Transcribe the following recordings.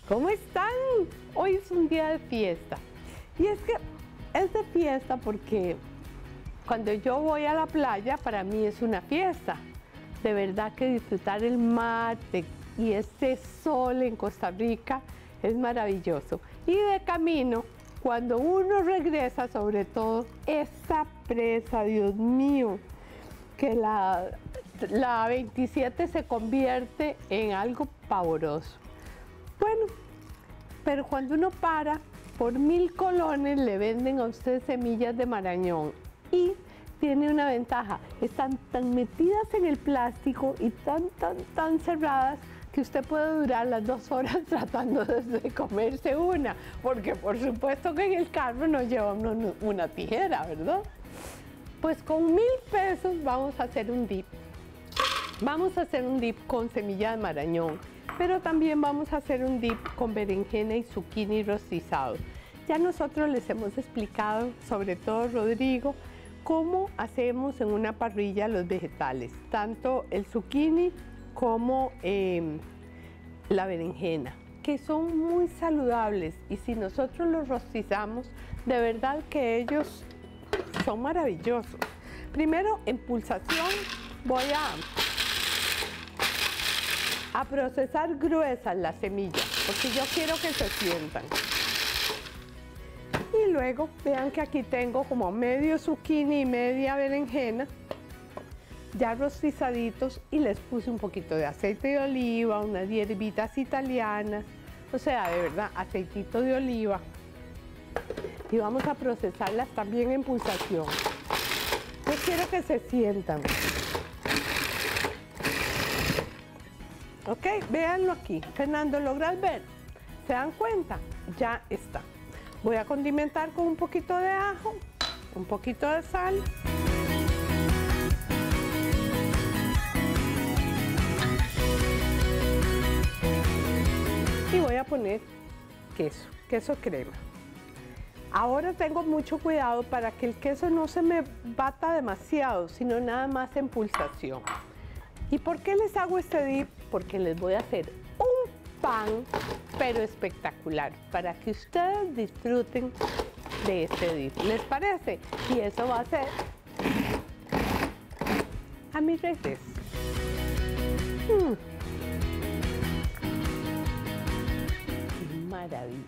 ¿Cómo están? Hoy es un día de fiesta. Y es que es de fiesta porque cuando yo voy a la playa, para mí es una fiesta. De verdad que disfrutar el mar y este sol en Costa Rica es maravilloso. Y de camino, cuando uno regresa, sobre todo, esa presa, Dios mío, que la 27 se convierte en algo pavoroso. Bueno, pero cuando uno para, por 1000 colones le venden a usted semillas de marañón y tiene una ventaja, están tan metidas en el plástico y tan cerradas que usted puede durar las 2 horas tratando de comerse una, porque por supuesto que en el carro nos lleva una tijera, ¿verdad? Pues con 1000 pesos vamos a hacer un dip. Vamos a hacer un dip con semilla de marañón, pero también vamos a hacer un dip con berenjena y zucchini rostizado. Ya nosotros les hemos explicado, sobre todo Rodrigo, cómo hacemos en una parrilla los vegetales, tanto el zucchini como la berenjena, que son muy saludables, y si nosotros los rostizamos, de verdad que ellos son maravillosos. Primero, en pulsación, voy a procesar gruesas las semillas, porque yo quiero que se sientan. Y luego, vean que aquí tengo como medio zucchini y media berenjena, ya rostizaditos, y les puse un poquito de aceite de oliva, unas hierbitas italianas, o sea, de verdad, aceitito de oliva. Y vamos a procesarlas también en pulsación. Yo quiero que se sientan. Ok, véanlo aquí. Fernando, ¿logras ver? ¿Se dan cuenta? Ya está. Voy a condimentar con un poquito de ajo, un poquito de sal. Y voy a poner queso crema. Ahora tengo mucho cuidado para que el queso no se me bata demasiado, sino nada más en pulsación. ¿Y por qué les hago este dip? Porque les voy a hacer un pan, pero espectacular, para que ustedes disfruten de este dip. ¿Les parece? Y eso va a ser a mi regreso. ¡Qué maravilla!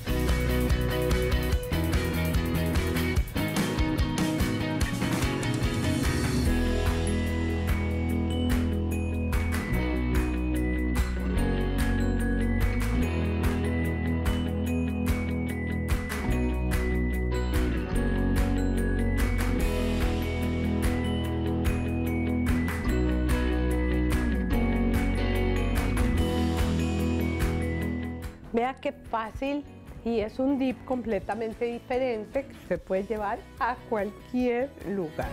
Vea qué fácil, y es un dip completamente diferente que se puede llevar a cualquier lugar.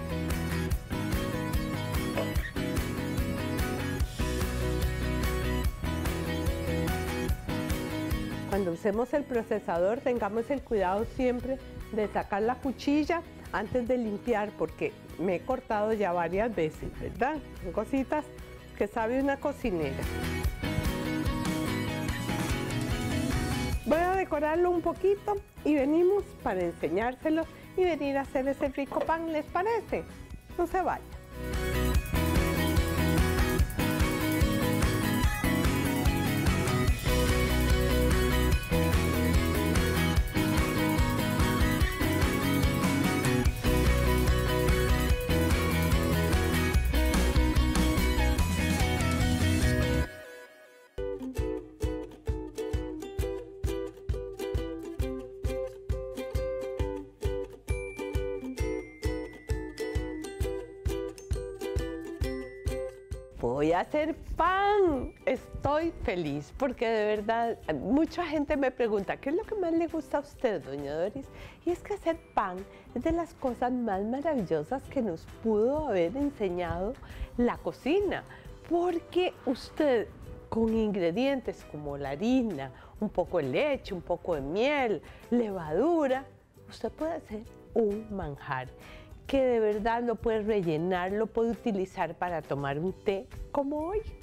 Cuando usemos el procesador, tengamos el cuidado siempre de sacar la cuchilla antes de limpiar, porque me he cortado ya varias veces, ¿verdad? Son cositas que sabe una cocinera. Voy a decorarlo un poquito y venimos para enseñárselo y venir a hacer ese rico pan, ¿les parece? No se vayan. Voy a hacer pan. Estoy feliz porque de verdad mucha gente me pregunta, ¿qué es lo que más le gusta a usted, doña Doris? Y es que hacer pan es de las cosas más maravillosas que nos pudo haber enseñado la cocina, porque usted con ingredientes como la harina, un poco de leche, un poco de miel, levadura, usted puede hacer un manjar que de verdad lo puede rellenar, lo puede utilizar para tomar un té como hoy,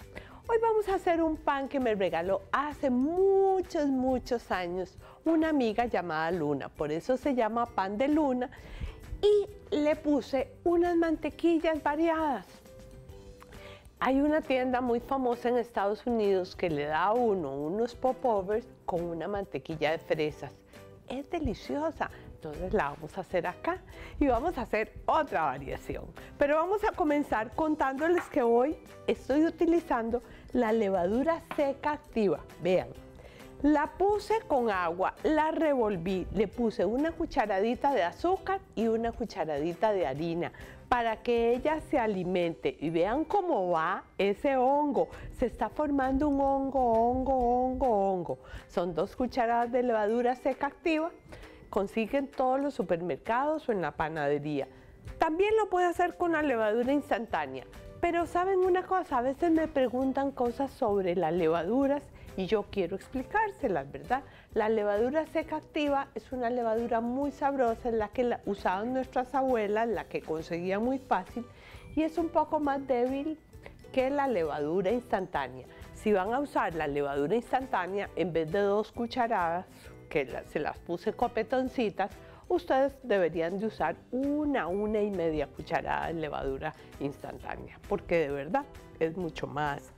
Hoy vamos a hacer un pan que me regaló hace muchos años una amiga llamada Luna, por eso se llama pan de Luna, y le puse unas mantequillas variadas. Hay una tienda muy famosa en Estados Unidos que le da a uno unos popovers con una mantequilla de fresas. Es deliciosa, entonces la vamos a hacer acá y vamos a hacer otra variación. Pero vamos a comenzar contándoles que hoy estoy utilizando la levadura seca activa. Vean, la puse con agua, la revolví, le puse una cucharadita de azúcar y una cucharadita de harina para que ella se alimente. Y vean cómo va ese hongo. Se está formando un hongo. Son 2 cucharadas de levadura seca activa. Consiguen en todos los supermercados o en la panadería. También lo puede hacer con la levadura instantánea. Pero ¿saben una cosa? A veces me preguntan cosas sobre las levaduras y yo quiero explicárselas, ¿verdad? La levadura seca activa es una levadura muy sabrosa, en la que usaban nuestras abuelas, la que conseguía muy fácil, y es un poco más débil que la levadura instantánea. Si van a usar la levadura instantánea, en vez de 2 cucharadas, que se las puse copetoncitas, ustedes deberían de usar una y media cucharada de levadura instantánea, porque de verdad es mucho más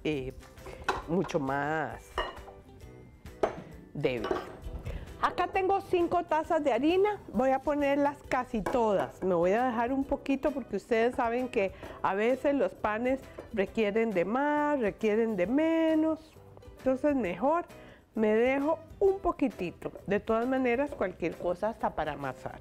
débil. Acá tengo 5 tazas de harina, voy a ponerlas casi todas. Me voy a dejar un poquito porque ustedes saben que a veces los panes requieren de más, requieren de menos. Entonces mejor me dejo un poquitito. De todas maneras, cualquier cosa hasta para amasar.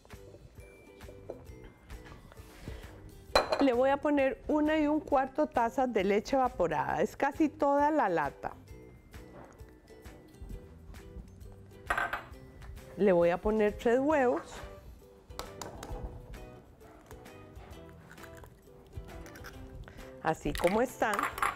Le voy a poner 1 1/4 tazas de leche evaporada. Es casi toda la lata. Le voy a poner 3 huevos. Así como están.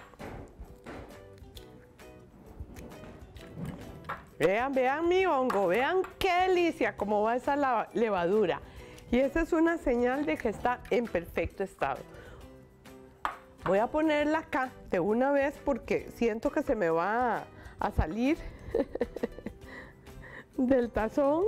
Vean mi hongo, vean qué delicia, cómo va esa levadura. Y esa es una señal de que está en perfecto estado. Voy a ponerla acá de una vez porque siento que se me va a salir del tazón.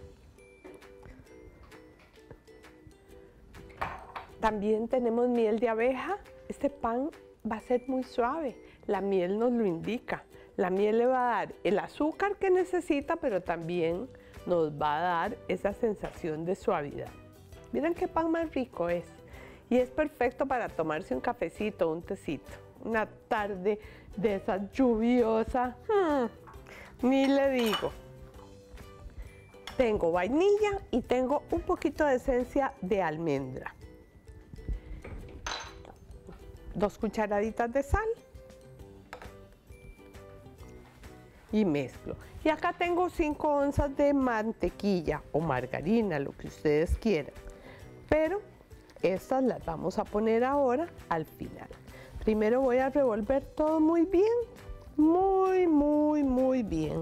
También tenemos miel de abeja. Este pan va a ser muy suave, la miel nos lo indica. La miel le va a dar el azúcar que necesita, pero también nos va a dar esa sensación de suavidad. Miren qué pan más rico es. Y es perfecto para tomarse un cafecito, un tecito. Una tarde de esa lluviosa, ni le digo. Tengo vainilla y tengo un poquito de esencia de almendra. 2 cucharaditas de sal. Y mezclo. Y acá tengo 5 onzas de mantequilla o margarina, lo que ustedes quieran. Pero estas las vamos a poner ahora al final. Primero voy a revolver todo muy bien, muy bien.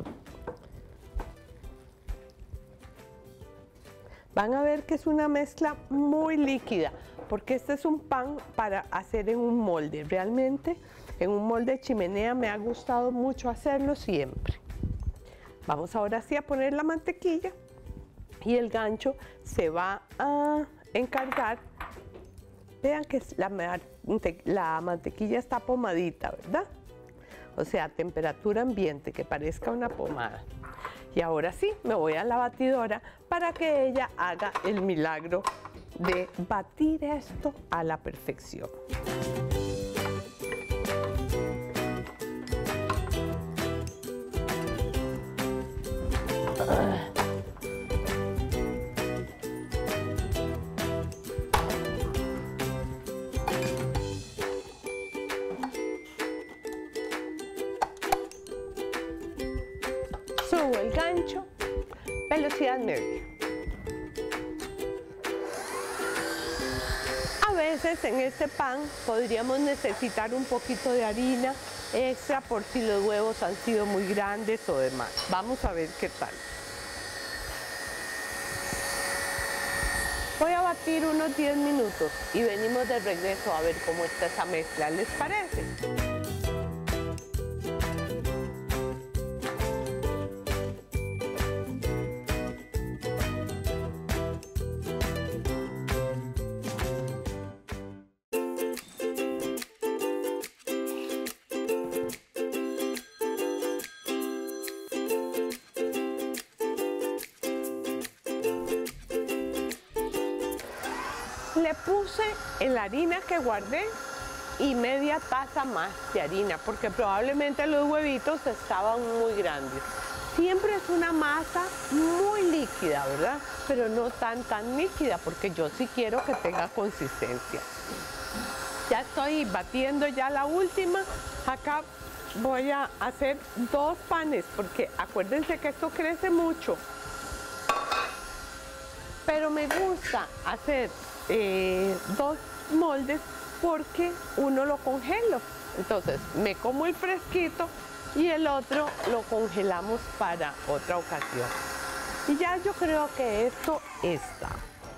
Van a ver que es una mezcla muy líquida, porque este es un pan para hacer en un molde. Realmente en un molde de chimenea me ha gustado mucho hacerlo siempre. Vamos ahora sí a poner la mantequilla y el gancho se va a encargar. Vean que la mantequilla está pomadita, ¿verdad? O sea, a temperatura ambiente, que parezca una pomada. Y ahora sí, me voy a la batidora para que ella haga el milagro de batir esto a la perfección. Subo el gancho, velocidad media. A veces en este pan podríamos necesitar un poquito de harina extra por si los huevos han sido muy grandes o demás. Vamos a ver qué tal. Voy a batir unos 10 minutos y venimos de regreso a ver cómo está esa mezcla. ¿Les parece? Le puse en la harina que guardé y media taza más de harina, porque probablemente los huevitos estaban muy grandes. Siempre es una masa muy líquida, ¿verdad? Pero no tan líquida, porque yo sí quiero que tenga consistencia. Ya estoy batiendo ya la última. Acá voy a hacer 2 panes, porque acuérdense que esto crece mucho. Pero me gusta hacer 2 moldes porque uno lo congelo. Entonces me como el fresquito y el otro lo congelamos para otra ocasión. Y ya yo creo que esto está.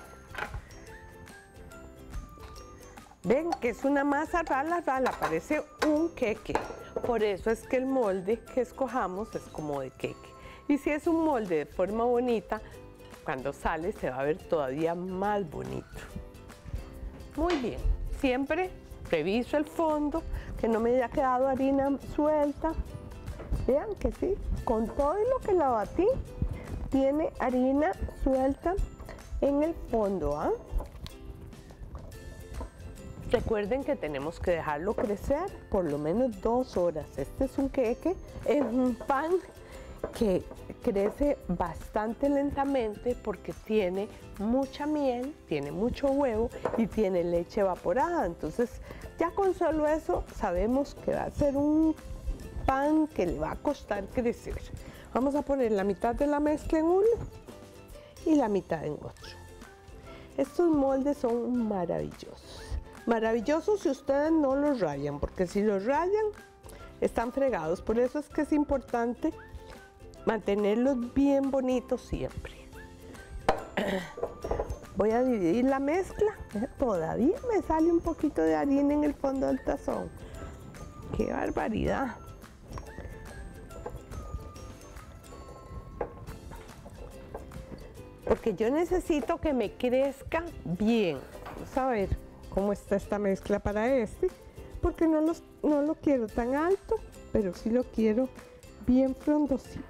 Ven que es una masa rala, parece un queque. Por eso es que el molde que escojamos es como de queque. Y si es un molde de forma bonita, cuando sale se va a ver todavía más bonito. Muy bien, siempre reviso el fondo, que no me haya quedado harina suelta. Vean que sí, con todo lo que la batí, tiene harina suelta en el fondo, ¿ah? Recuerden que tenemos que dejarlo crecer por lo menos 2 horas. Este es un queque, es un pan que crece bastante lentamente porque tiene mucha miel, tiene mucho huevo y tiene leche evaporada. Entonces ya con solo eso sabemos que va a ser un pan que le va a costar crecer. Vamos a poner la mitad de la mezcla en uno y la mitad en otro. Estos moldes son maravillosos. Maravillosos si ustedes no los rayan, porque si los rayan están fregados. Por eso es que es importante mantenerlos bien bonitos siempre. Voy a dividir la mezcla. Todavía me sale un poquito de harina en el fondo del tazón. ¡Qué barbaridad! Porque yo necesito que me crezca bien. Vamos a ver cómo está esta mezcla para este, porque no lo quiero tan alto, pero sí lo quiero bien frondosito.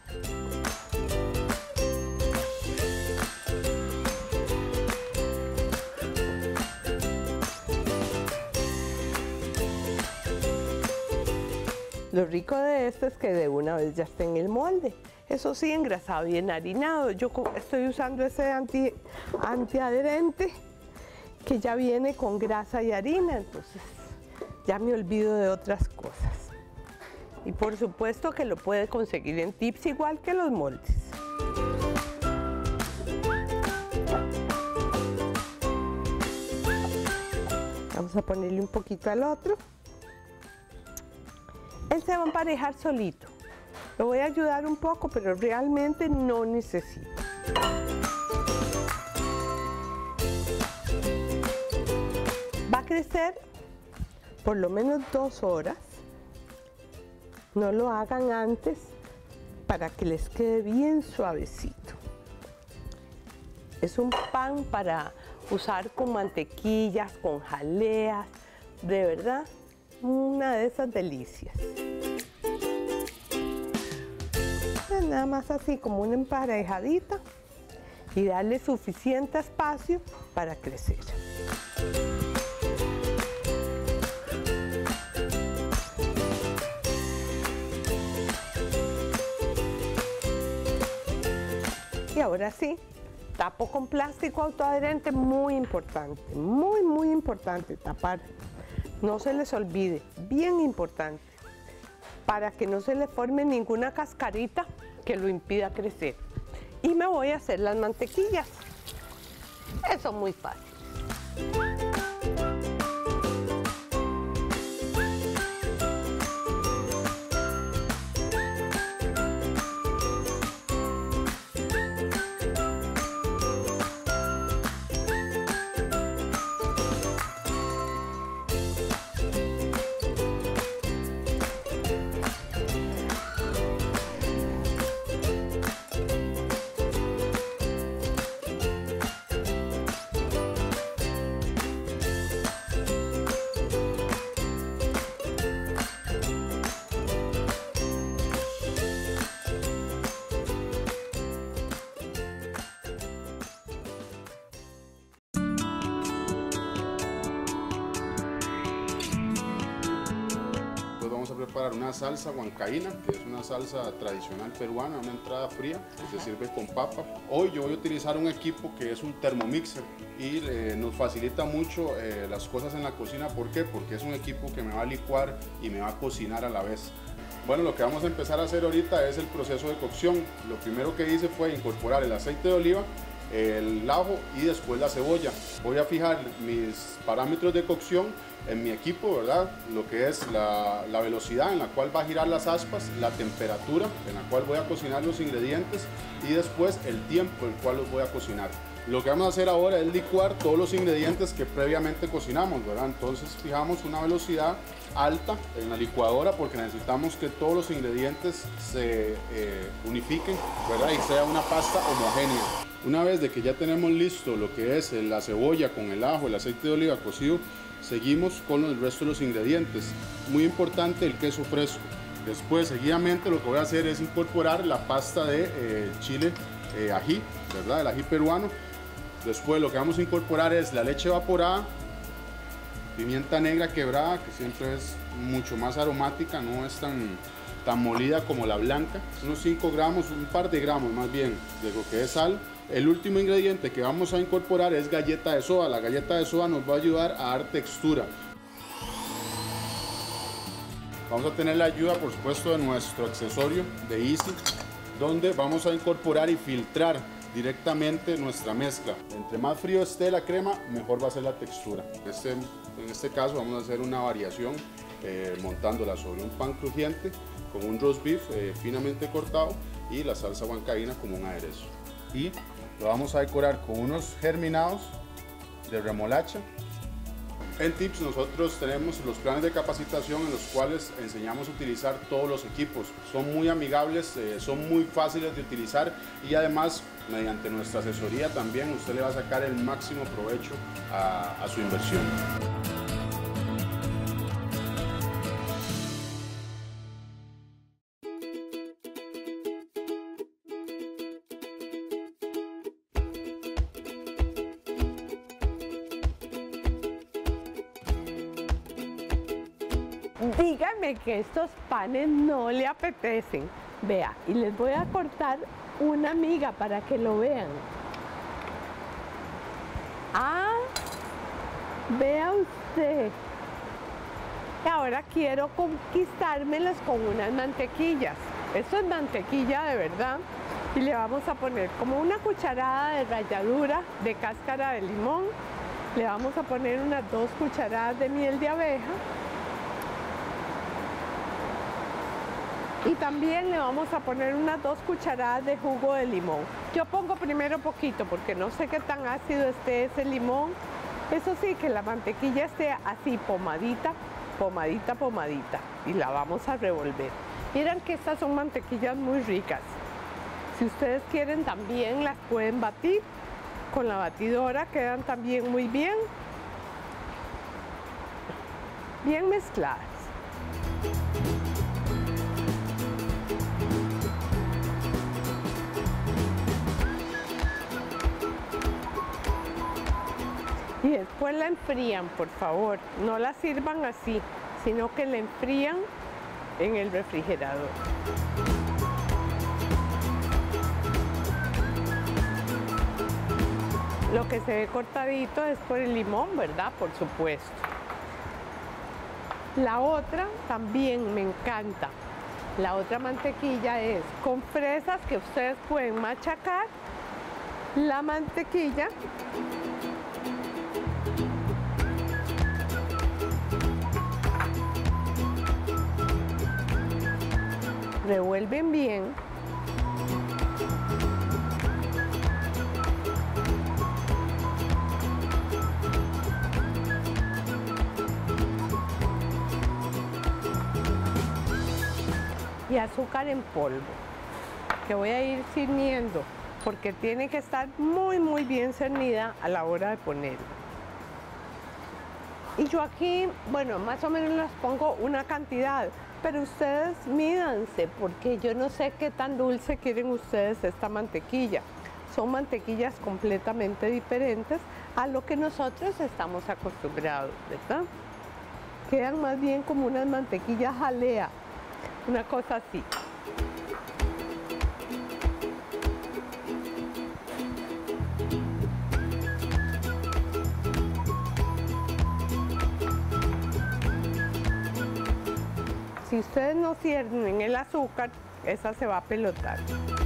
Lo rico de esto es que de una vez ya está en el molde. Eso sí, engrasado y enharinado. Yo estoy usando ese antiadherente que ya viene con grasa y harina, entonces ya me olvido de otras cosas. Y por supuesto que lo puede conseguir en Tips igual que los moldes. Vamos a ponerle un poquito al otro. Él se va a emparejar solito. Lo voy a ayudar un poco, pero realmente no necesito. Va a crecer por lo menos 2 horas. No lo hagan antes para que les quede bien suavecito. Es un pan para usar con mantequillas, con jaleas, de verdad, una de esas delicias. Nada más así como una emparejadita y darle suficiente espacio para crecer. Y ahora sí, tapo con plástico autoadherente, muy importante, muy importante tapar. No se les olvide, bien importante, para que no se le forme ninguna cascarita que lo impida crecer. Y me voy a hacer las mantequillas. Eso es muy fácil. preparar una salsa huancaína, que es una salsa tradicional peruana, una entrada fría que se sirve con papa. Hoy yo voy a utilizar un equipo que es un Thermomixer y nos facilita mucho las cosas en la cocina. ¿Por qué? Porque es un equipo que me va a licuar y me va a cocinar a la vez. Bueno, lo que vamos a empezar a hacer ahorita es el proceso de cocción. Lo primero que hice fue incorporar el aceite de oliva, el ajo y después la cebolla. Voy a fijar mis parámetros de cocción en mi equipo, ¿verdad? Lo que es la velocidad en la cual va a girar las aspas, la temperatura en la cual voy a cocinar los ingredientes y después el tiempo en el cual los voy a cocinar. Lo que vamos a hacer ahora es licuar todos los ingredientes que previamente cocinamos, ¿verdad? Entonces fijamos una velocidad alta en la licuadora porque necesitamos que todos los ingredientes se unifiquen, ¿verdad? Y sea una pasta homogénea. Una vez de que ya tenemos listo lo que es la cebolla con el ajo, el aceite de oliva cocido, seguimos con el resto de los ingredientes. Muy importante el queso fresco. Después, seguidamente, lo que voy a hacer es incorporar la pasta de chile ají, ¿verdad? El ají peruano. Después lo que vamos a incorporar es la leche evaporada, pimienta negra quebrada, que siempre es mucho más aromática, no es tan molida como la blanca. Unos 5 gramos, un par de gramos más bien, de lo que es sal. El último ingrediente que vamos a incorporar es galleta de soda. La galleta de soda nos va a ayudar a dar textura. Vamos a tener la ayuda, por supuesto, de nuestro accesorio de Easy, donde vamos a incorporar y filtrar directamente nuestra mezcla. Entre más frío esté la crema, mejor va a ser la textura. En este caso vamos a hacer una variación montándola sobre un pan crujiente con un roast beef finamente cortado y la salsa huancaína como un aderezo. Y lo vamos a decorar con unos germinados de remolacha. En Tips nosotros tenemos los planes de capacitación en los cuales enseñamos a utilizar todos los equipos. Son muy amigables, son muy fáciles de utilizar y además mediante nuestra asesoría también usted le va a sacar el máximo provecho a su inversión. Díganme que estos panes no le apetecen. Vea, y les voy a cortar una miga para que lo vean. Ah, vea usted. Y ahora quiero conquistármelos con unas mantequillas. Esto es mantequilla de verdad. Y le vamos a poner como una cucharada de ralladura de cáscara de limón. Le vamos a poner unas 2 cucharadas de miel de abeja. Y también le vamos a poner unas 2 cucharadas de jugo de limón. Yo pongo primero poquito porque no sé qué tan ácido esté ese limón. Eso sí, que la mantequilla esté así pomadita, pomadita, pomadita. Y la vamos a revolver. Miren que estas son mantequillas muy ricas. Si ustedes quieren también las pueden batir. Con la batidora quedan también muy bien. Bien mezcladas. Y después la enfrían, por favor. No la sirvan así, sino que la enfrían en el refrigerador. Lo que se ve cortadito es por el limón, ¿verdad? Por supuesto. La otra también me encanta. La otra mantequilla es con fresas que ustedes pueden machacar la mantequilla. Revuelven bien. Y azúcar en polvo, que voy a ir cerniendo, porque tiene que estar muy bien cernida a la hora de ponerla. Y yo aquí, bueno, más o menos les pongo una cantidad, pero ustedes mídanse, porque yo no sé qué tan dulce quieren ustedes esta mantequilla. Son mantequillas completamente diferentes a lo que nosotros estamos acostumbrados, ¿verdad? Quedan más bien como unas mantequillas jalea, una cosa así. Si ustedes no ciernen el azúcar, esa se va a pelotar.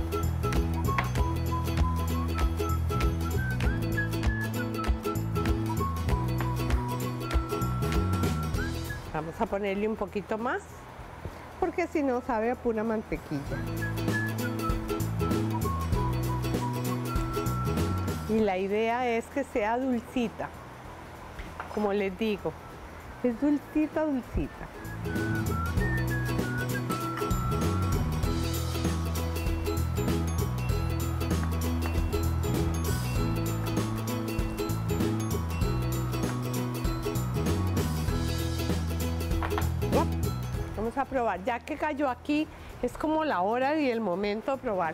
Vamos a ponerle un poquito más, porque si no sabe a pura mantequilla. Y la idea es que sea dulcita, como les digo, es dulcita, dulcita. Vamos a probar, ya que cayó aquí, es como la hora y el momento de probar.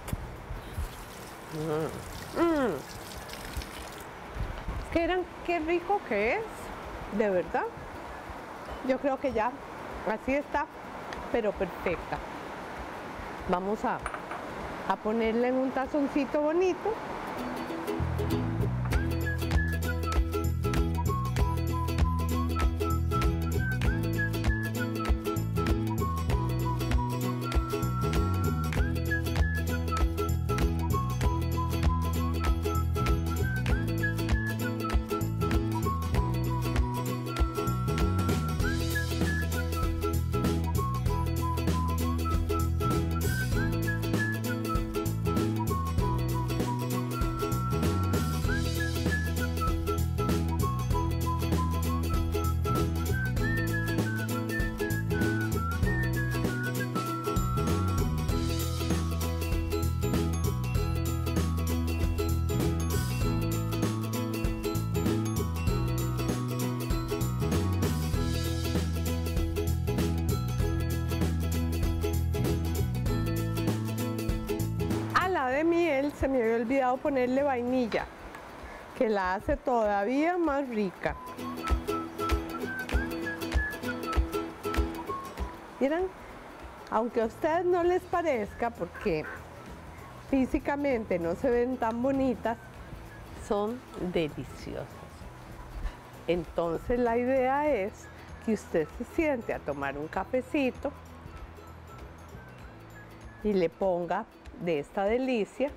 Qué rico que es, de verdad. Yo creo que ya, así está, pero perfecta. Vamos a ponerla en un tazoncito bonito. De miel se me había olvidado ponerle vainilla, que la hace todavía más rica. Miren, aunque a ustedes no les parezca, porque físicamente no se ven tan bonitas, son deliciosas. Entonces la idea es que usted se siente a tomar un cafecito y le ponga de esta delicia.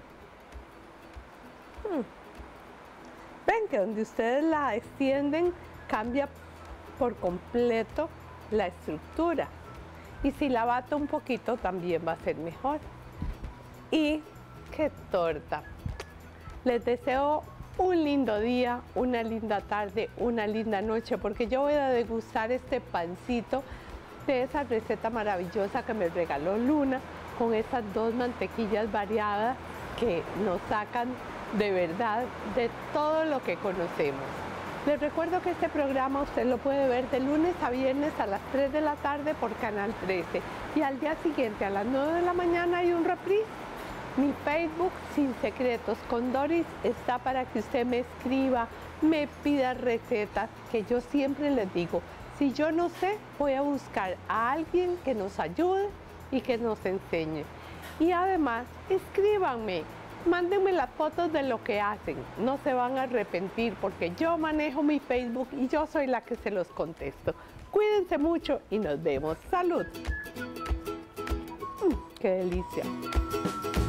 Ven que donde ustedes la extienden cambia por completo la estructura, y si la bato un poquito también va a ser mejor. Y qué torta. Les deseo un lindo día, una linda tarde, una linda noche, porque yo voy a degustar este pancito de esa receta maravillosa que me regaló Luna, con esas dos mantequillas variadas que nos sacan de verdad de todo lo que conocemos. Les recuerdo que este programa usted lo puede ver de lunes a viernes a las 3 de la tarde por Canal 13, y al día siguiente a las 9 de la mañana hay un reprise. Mi Facebook, Sin Secretos con Doris, está para que usted me escriba, me pida recetas, que yo siempre les digo, si yo no sé, voy a buscar a alguien que nos ayude y que nos enseñe. Y además, escríbanme, mándenme las fotos de lo que hacen, no se van a arrepentir, porque yo manejo mi Facebook y yo soy la que se los contesto. Cuídense mucho y nos vemos. ¡Salud! ¡Qué delicia!